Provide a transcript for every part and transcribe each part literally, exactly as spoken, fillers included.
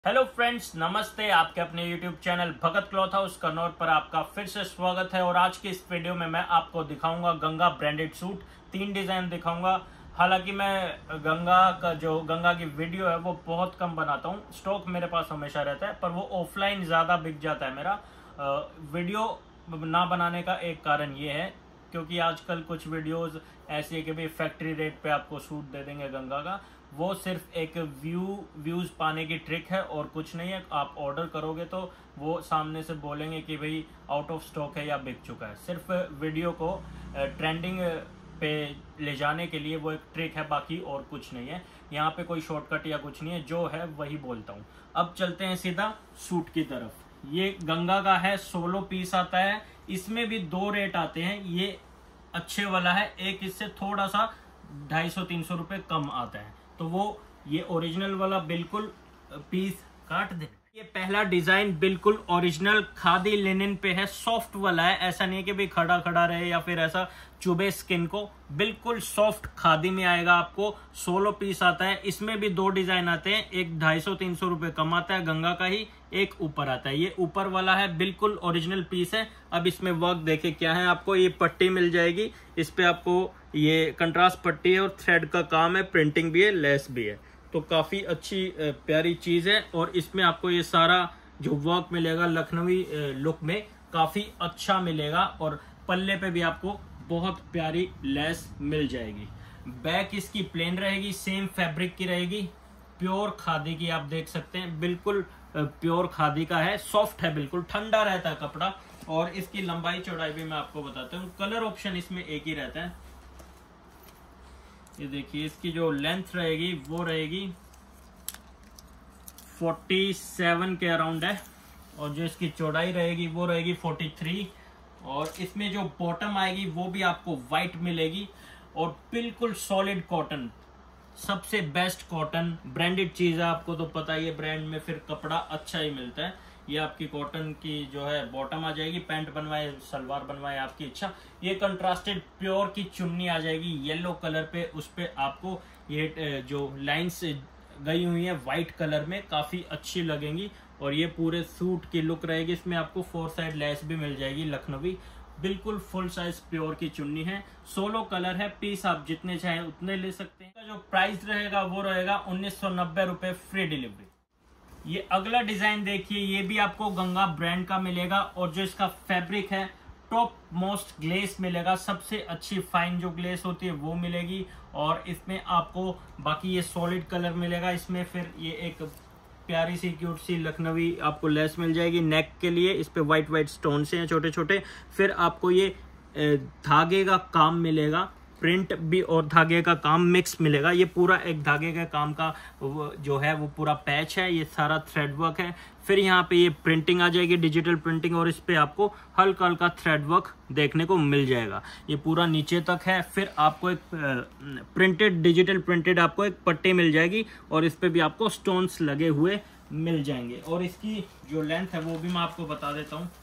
Hello friends, नमस्ते। आपके अपने YouTube channel Bhagat Cloth House Kannauj पर आपका फिर से स्वागत है। और आज की इस वीडियो में मैं आपको दिखाऊंगा गंगा ब्रांडेड सूट। तीन डिजाइन दिखाऊंगा। हालांकि मैं गंगा का जो गंगा की वीडियो है वो बहुत कम बनाता हूँ, स्टॉक मेरे पास हमेशा रहता है, पर वो ऑफलाइन ज़्यादा बिक जाता है मेरा। वीडियो ना बनाने का एक कारण ये है क्योंकि आजकल कुछ वीडियोस ऐसी है कि भाई फैक्ट्री रेट पे आपको सूट दे देंगे गंगा का। वो सिर्फ एक व्यू व्यूज पाने की ट्रिक है और कुछ नहीं है। आप ऑर्डर करोगे तो वो सामने से बोलेंगे कि भाई आउट ऑफ स्टॉक है या बिक चुका है। सिर्फ वीडियो को ट्रेंडिंग पे ले जाने के लिए वो एक ट्रिक है, बाकी और कुछ नहीं है। यहाँ पे कोई शॉर्टकट या कुछ नहीं है, जो है वही बोलता हूँ। अब चलते हैं सीधा सूट की तरफ। ये गंगा का है, सोलो पीस आता है। इसमें भी दो रेट आते हैं। ये अच्छे वाला है, एक इससे थोड़ा सा ढाई सौ तीन सौ रुपये कम आता है। तो वो ये ओरिजिनल वाला बिल्कुल पीस काट दे। ये पहला डिजाइन बिल्कुल ओरिजिनल खादी लिनन पे है, सॉफ्ट वाला है। ऐसा नहीं है कि भाई खड़ा खड़ा रहे या फिर ऐसा चुभे स्किन को। बिल्कुल सॉफ्ट खादी में आएगा आपको। सोलो पीस आता है। इसमें भी दो डिजाइन आते हैं, एक ढाई सौ तीन सौ रुपये कम आता है गंगा का ही, एक ऊपर आता है। ये ऊपर वाला है, बिल्कुल ओरिजिनल पीस है। अब इसमें वर्क देखे क्या है, आपको ये पट्टी मिल जाएगी। इस पे आपको ये कंट्रास्ट पट्टी है और थ्रेड का काम है, प्रिंटिंग भी है, लेस भी है। तो काफी अच्छी प्यारी चीज है। और इसमें आपको ये सारा जो वर्क मिलेगा लखनवी लुक में काफी अच्छा मिलेगा। और पल्ले पे भी आपको बहुत प्यारी लेस मिल जाएगी। बैक इसकी प्लेन रहेगी, सेम फैब्रिक की रहेगी, प्योर खादी की। आप देख सकते हैं बिल्कुल प्योर खादी का है, सॉफ्ट है, बिल्कुल ठंडा रहता है कपड़ा। और इसकी लंबाई चौड़ाई भी मैं आपको बताता हूँ। कलर ऑप्शन इसमें एक ही रहता है। ये देखिए, इसकी जो लेंथ रहेगी वो रहेगी सैंतालीस के अराउंड है, और जो इसकी चौड़ाई रहेगी वो रहेगी तैंतालीस। और इसमें जो बॉटम आएगी वो भी आपको वाइट मिलेगी। और बिल्कुल सॉलिड कॉटन, सबसे बेस्ट कॉटन, ब्रांडेड चीज है। आपको तो पता ही है, ब्रांड में फिर कपड़ा अच्छा ही मिलता है। ये आपकी कॉटन की जो है बॉटम आ जाएगी। पैंट बनवाए सलवार बनवाए आपकी इच्छा। ये कंट्रास्टेड प्योर की चुन्नी आ जाएगी येलो कलर पे। उस पे आपको ये जो लाइंस गई हुई है व्हाइट कलर में, काफी अच्छी लगेंगी। और ये पूरे सूट की लुक रहेगी। इसमें आपको फोर साइड लेस भी मिल जाएगी लखनवी। बिल्कुल फुल साइज प्योर की चुन्नी है। सोलो कलर है। पीस आप जितने चाहें उतने ले सकते हैं। जो प्राइस रहेगा वो रहेगा उन्नीस सौ नब्बे रुपए, फ्री डिलीवरी। ये अगला डिजाइन देखिए, ये भी आपको गंगा ब्रांड का मिलेगा। और जो इसका फैब्रिक है टॉप मोस्ट ग्लेस मिलेगा। सबसे अच्छी फाइन जो ग्लेस होती है वो मिलेगी। और इसमें आपको बाकी ये सॉलिड कलर मिलेगा। इसमें फिर ये एक प्यारी सी क्यूट सी लखनवी आपको लेस मिल जाएगी नेक के लिए। इस पे व्हाइट व्हाइट स्टोन से हैं छोटे छोटे। फिर आपको ये धागे का काम मिलेगा, प्रिंट भी और धागे का काम मिक्स मिलेगा। ये पूरा एक धागे के काम का जो है वो पूरा पैच है। ये सारा थ्रेड वर्क है। फिर यहाँ पे ये प्रिंटिंग आ जाएगी, डिजिटल प्रिंटिंग, और इस पे आपको हल्का हल्का थ्रेड वर्क देखने को मिल जाएगा। ये पूरा नीचे तक है। फिर आपको एक प्रिंटेड डिजिटल प्रिंटेड आपको एक पट्टी मिल जाएगी, और इस पे भी आपको स्टोन्स लगे हुए मिल जाएंगे। और इसकी जो लेंथ है वो भी मैं आपको बता देता हूँ।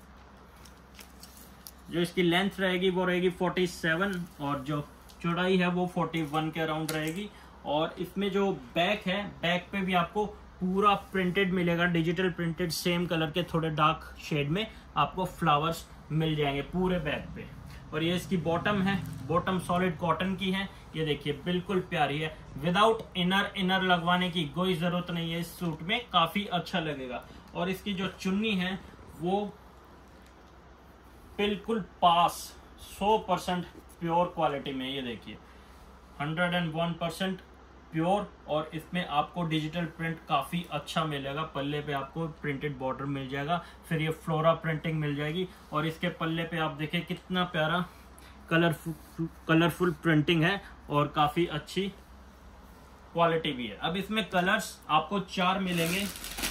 जो इसकी लेंथ रहेगी वो रहेगी सैंतालीस, और जो चौड़ाई है वो इकतालीस के अराउंड रहेगी। और इसमें जो बैक है, बैक पे भी आपको पूरा प्रिंटेड मिलेगा, डिजिटल प्रिंटेड, सेम कलर के थोड़े डार्क शेड में आपको फ्लावर्स मिल जाएंगे पूरे बैक पे। और ये इसकी बॉटम है, बॉटम सॉलिड कॉटन की है। ये देखिए बिल्कुल प्यारी है, विदाउट इनर इनर लगवाने की कोई जरूरत नहीं है। इस सूट में काफी अच्छा लगेगा। और इसकी जो चुन्नी है वो बिल्कुल पास सौ परसेंट प्योर क्वालिटी में। ये देखिए एक सौ एक परसेंट प्योर। और इसमें आपको डिजिटल प्रिंट काफी अच्छा मिलेगा। पल्ले पे आपको प्रिंटेड बॉर्डर मिल जाएगा। फिर ये फ्लोरा प्रिंटिंग मिल जाएगी। और इसके पल्ले पे आप देखिए कितना प्यारा कलरफुल कलरफुल प्रिंटिंग है, और काफी अच्छी क्वालिटी भी है। अब इसमें कलर्स आपको चार मिलेंगे।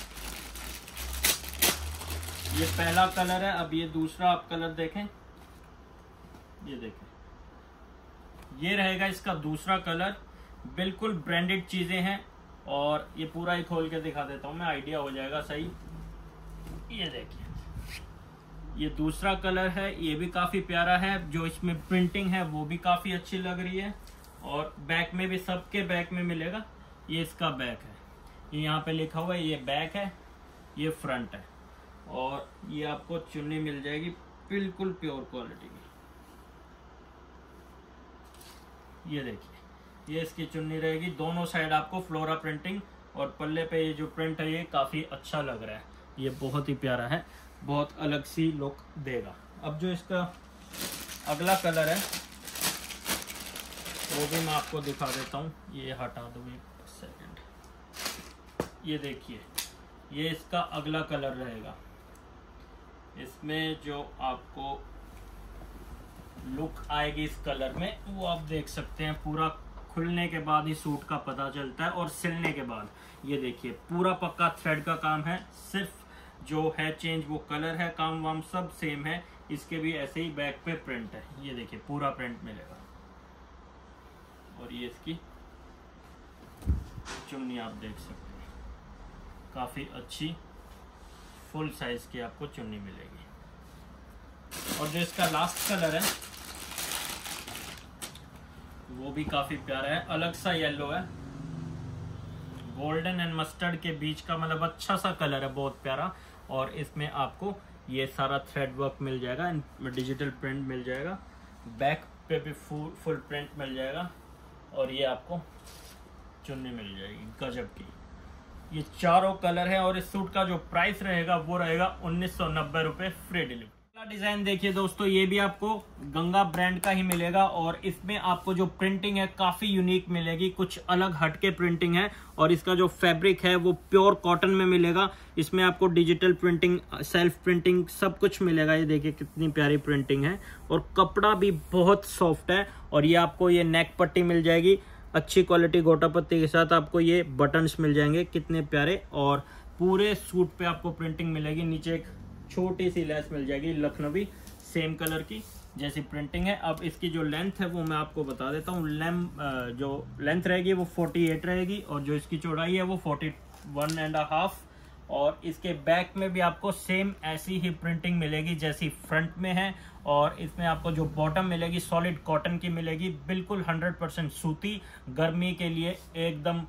ये पहला कलर है। अब ये दूसरा आप कलर देखें, ये देखें, ये रहेगा इसका दूसरा कलर। बिल्कुल ब्रांडेड चीजें हैं। और ये पूरा ही खोल के दिखा देता हूं मैं, आइडिया हो जाएगा सही। ये देखिए, ये दूसरा कलर है। ये भी काफी प्यारा है। जो इसमें प्रिंटिंग है वो भी काफी अच्छी लग रही है। और बैक में भी, सबके बैक में मिलेगा। ये इसका बैक है। ये यहाँ पे लिखा हुआ है, ये बैक है, ये फ्रंट है, और ये आपको चुन्नी मिल जाएगी बिल्कुल प्योर क्वालिटी की। ये देखिए, ये इसकी चुन्नी रहेगी। दोनों साइड आपको फ्लोरा प्रिंटिंग, और पल्ले पे ये जो प्रिंट है ये काफी अच्छा लग रहा है, ये बहुत ही प्यारा है, बहुत अलग सी लुक देगा। अब जो इसका अगला कलर है वो भी मैं आपको दिखा देता हूँ। ये हटा दो एक सेकंड। ये देखिए, ये इसका अगला कलर रहेगा। इसमें जो आपको लुक आएगी इस कलर में वो आप देख सकते हैं। पूरा खुलने के बाद ही सूट का पता चलता है, और सिलने के बाद ये देखिए पूरा पक्का थ्रेड का काम है। सिर्फ जो है चेंज वो कलर है, काम वाम सब सेम है। इसके भी ऐसे ही बैक पे प्रिंट है, ये देखिए पूरा प्रिंट मिलेगा। और ये इसकी चुन्नी आप देख सकते हैं, काफी अच्छी फुल साइज की आपको चुन्नी मिलेगी। और जो इसका लास्ट कलर है वो भी काफी प्यारा है, अलग सा येलो है, गोल्डन एंड मस्टर्ड के बीच का, मतलब अच्छा सा कलर है, बहुत प्यारा। और इसमें आपको ये सारा थ्रेड वर्क मिल जाएगा, डिजिटल प्रिंट मिल जाएगा, बैक पे भी फुल फुल प्रिंट मिल जाएगा, और ये आपको चुन्नी मिल जाएगी गजब की। ये चारों कलर है, और इस सूट का जो प्राइस रहेगा वो रहेगा उन्नीस सौ नब्बे रुपये फ्री डिलीवरी। डिजाइन देखिए दोस्तों, ये भी आपको गंगा ब्रांड का ही मिलेगा, और इसमें आपको जो प्रिंटिंग है काफी यूनिक मिलेगी, कुछ अलग हटके प्रिंटिंग है। और इसका जो फैब्रिक है वो प्योर कॉटन में मिलेगा। इसमें आपको डिजिटल प्रिंटिंग, सेल्फ प्रिंटिंग सब कुछ मिलेगा। ये देखिए कितनी प्यारी प्रिंटिंग है, और कपड़ा भी बहुत सॉफ्ट है। और ये आपको ये नेक पट्टी मिल जाएगी अच्छी क्वालिटी गोटा पत्ती के साथ, आपको ये बटन्स मिल जाएंगे कितने प्यारे। और पूरे सूट पे आपको प्रिंटिंग मिलेगी। नीचे एक छोटी सी लेस मिल जाएगी लखनवी, सेम कलर की जैसी प्रिंटिंग है। अब इसकी जो लेंथ है वो मैं आपको बता देता हूँ। लेंथ जो लेंथ रहेगी वो अड़तालीस रहेगी, और जो इसकी चौड़ाई है वो इकतालीस एंड हाफ। और इसके बैक में भी आपको सेम ऐसी ही प्रिंटिंग मिलेगी जैसी फ्रंट में है। और इसमें आपको जो बॉटम मिलेगी सॉलिड कॉटन की मिलेगी, बिल्कुल हंड्रेड परसेंट सूती, गर्मी के लिए एकदम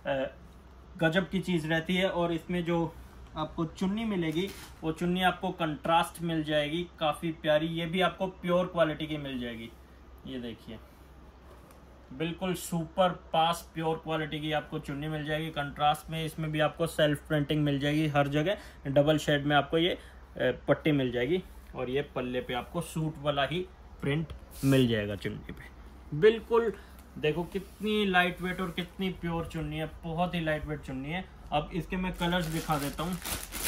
गजब की चीज रहती है। और इसमें जो आपको चुन्नी मिलेगी वो चुन्नी आपको कंट्रास्ट मिल जाएगी, काफी प्यारी। ये भी आपको प्योर क्वालिटी की मिल जाएगी। ये देखिए बिल्कुल सुपर पास प्योर क्वालिटी की आपको चुन्नी मिल जाएगी कंट्रास्ट में। इसमें भी आपको सेल्फ प्रिंटिंग मिल जाएगी हर जगह, डबल शेड में आपको ये पट्टी मिल जाएगी। और ये पल्ले पे आपको सूट वाला ही प्रिंट मिल जाएगा चुन्नी पे। बिल्कुल देखो कितनी लाइट वेट और कितनी प्योर चुन्नी है, बहुत ही लाइट वेट चुन्नी है। अब इसके मैं कलर्स दिखा देता हूँ।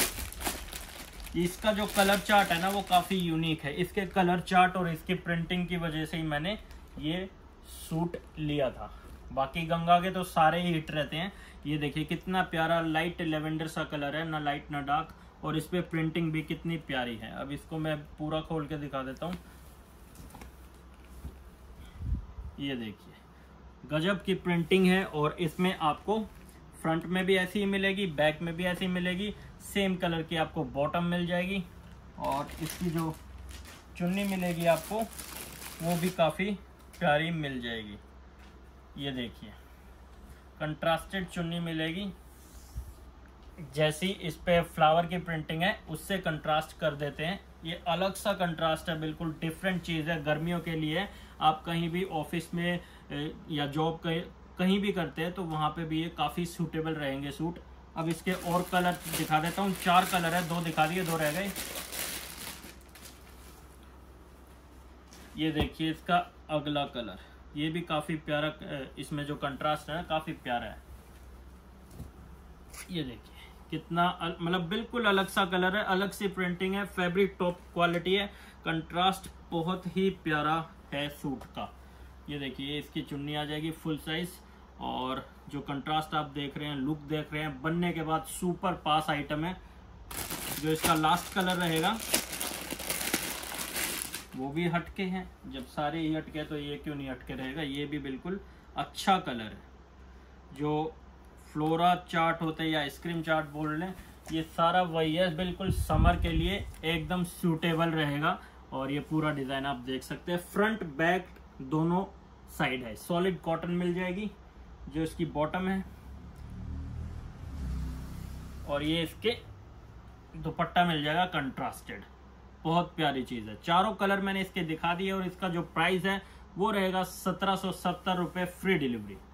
इसका जो कलर चार्ट है ना वो काफी यूनिक है। इसके कलर चार्ट और इसकी प्रिंटिंग की वजह से ही मैंने ये सूट लिया था। बाकी गंगा के तो सारे ही हिट रहते हैं। ये देखिए कितना प्यारा लाइट लेवेंडर सा कलर है, ना लाइट ना डार्क, और इस पे प्रिंटिंग भी कितनी प्यारी है। अब इसको मैं पूरा खोल के दिखा देता हूँ। ये देखिए गजब की प्रिंटिंग है, और इसमें आपको फ्रंट में भी ऐसी ही मिलेगी, बैक में भी ऐसी मिलेगी। सेम कलर की आपको बॉटम मिल जाएगी, और इसकी जो चुन्नी मिलेगी आपको वो भी काफ़ी प्यारी मिल जाएगी। ये देखिए कंट्रास्टेड चुन्नी मिलेगी, जैसी इस पे फ्लावर की प्रिंटिंग है उससे कंट्रास्ट कर देते हैं। ये अलग सा कंट्रास्ट है, बिल्कुल डिफरेंट चीज़ है। गर्मियों के लिए आप कहीं भी ऑफिस में या जॉब कहीं भी करते हैं तो वहाँ पे भी ये काफ़ी सूटेबल रहेंगे सूट। अब इसके और कलर दिखा देता हूँ। चार कलर है, दो दिखा दिए, दो रह गए। ये देखिए इसका अगला कलर, ये भी काफ़ी प्यारा, इसमें जो कंट्रास्ट है काफ़ी प्यारा है। ये देखिए कितना मतलब बिल्कुल अलग सा कलर है, अलग सी प्रिंटिंग है, फैब्रिक टॉप क्वालिटी है, कंट्रास्ट बहुत ही प्यारा है सूट का। ये देखिए इसकी चुन्नी आ जाएगी फुल साइज, और जो कंट्रास्ट आप देख रहे हैं, लुक देख रहे हैं, बनने के बाद सुपर पास आइटम है। जो इसका लास्ट कलर रहेगा वो भी हटके हैं। जब सारे ही हटके तो ये क्यों नहीं हटके रहेगा। ये भी बिल्कुल अच्छा कलर है। जो फ्लोरा चार्ट होते हैं या आइसक्रीम चार्ट बोल लें, ये सारा वही है। बिल्कुल समर के लिए एकदम सूटेबल रहेगा। और ये पूरा डिजाइन आप देख सकते हैं, फ्रंट बैक दोनों साइड है। सॉलिड कॉटन मिल जाएगी। जो इसकी बॉटम है और ये इसके दुपट्टा मिल जाएगा कंट्रास्टेड, बहुत प्यारी चीज है। चारों कलर मैंने इसके दिखा दिए और इसका जो प्राइस है वो रहेगा सत्रह सौ सत्तर रुपए फ्री डिलीवरी।